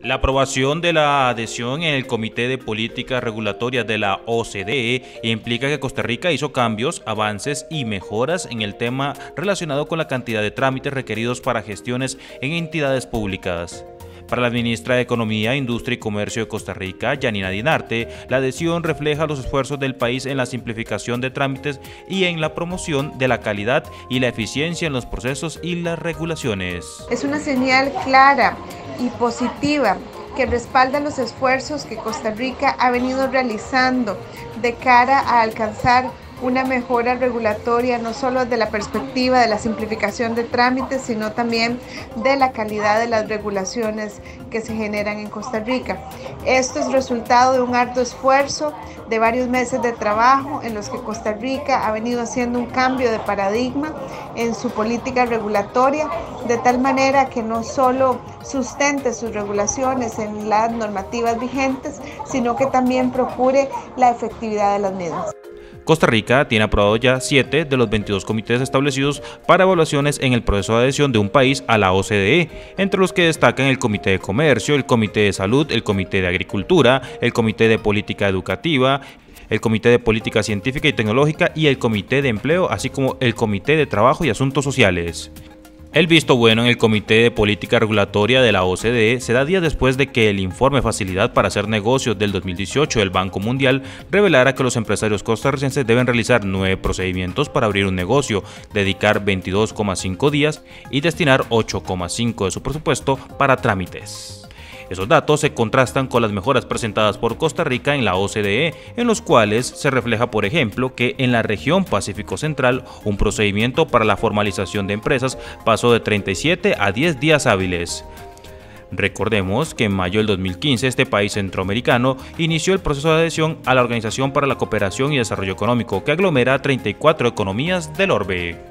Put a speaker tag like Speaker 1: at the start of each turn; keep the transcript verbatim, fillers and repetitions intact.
Speaker 1: La aprobación de la adhesión en el Comité de Políticas Regulatorias de la O C D E implica que Costa Rica hizo cambios, avances y mejoras en el tema relacionado con la cantidad de trámites requeridos para gestiones en entidades públicas. Para la ministra de Economía, Industria y Comercio de Costa Rica, Yanina Dinarte, la adhesión refleja los esfuerzos del país en la simplificación de trámites y en la promoción de la calidad y la eficiencia en los procesos y las regulaciones.
Speaker 2: Es una señal clara y positiva que respalda los esfuerzos que Costa Rica ha venido realizando de cara a alcanzar una mejora regulatoria, no solo desde la perspectiva de la simplificación de trámites, sino también de la calidad de las regulaciones que se generan en Costa Rica. Esto es resultado de un harto esfuerzo de varios meses de trabajo en los que Costa Rica ha venido haciendo un cambio de paradigma en su política regulatoria, de tal manera que no solo sustente sus regulaciones en las normativas vigentes, sino que también procure la efectividad de las mismas.
Speaker 1: Costa Rica tiene aprobado ya siete de los veintidós comités establecidos para evaluaciones en el proceso de adhesión de un país a la O C D E, entre los que destacan el Comité de Comercio, el Comité de Salud, el Comité de Agricultura, el Comité de Política Educativa, el Comité de Política Científica y Tecnológica y el Comité de Empleo, así como el Comité de Trabajo y Asuntos Sociales. El visto bueno en el Comité de Política Regulatoria de la O C D E se da días después de que el informe Facilidad para hacer negocios del dos mil dieciocho del Banco Mundial revelara que los empresarios costarricenses deben realizar nueve procedimientos para abrir un negocio, dedicar veintidós coma cinco días y destinar ocho coma cinco de su presupuesto para trámites. Esos datos se contrastan con las mejoras presentadas por Costa Rica en la O C D E, en los cuales se refleja, por ejemplo, que en la región Pacífico Central un procedimiento para la formalización de empresas pasó de treinta y siete a diez días hábiles. Recordemos que en mayo del dos mil quince este país centroamericano inició el proceso de adhesión a la Organización para la Cooperación y Desarrollo Económico, que aglomera treinta y cuatro economías del orbe.